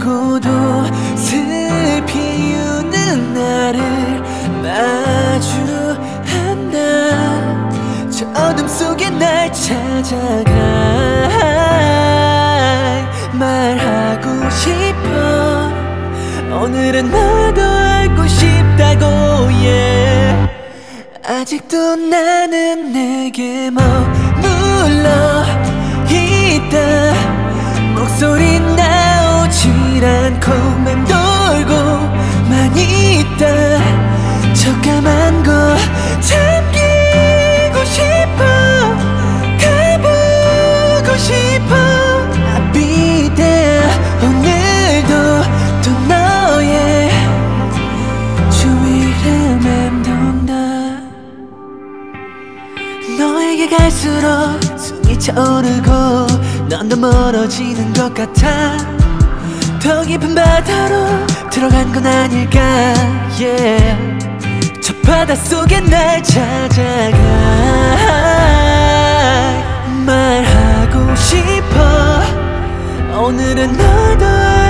알고도 슬피 우는 나를 마주한다. 저 어둠 속에 날 찾아가 말하고 싶어. 오늘은 나도 알고 싶다고 yeah. 아직도 나는 내게 머물러 있다. 목소리 나오질 않고 맴돌고만 있다. 저 까만 거 잠기고 싶어. 가보고 싶어. I'll be there. 오늘도 또 너의 주위를 맴돈다. 너에게 갈수록 숨이 차오르고 넌 더 멀어지는 것 같아. 더 깊은 바다로 들어간 건 아닐까 yeah. 저 바닷속에 날 찾아가 말하고 싶어. 오늘은 너도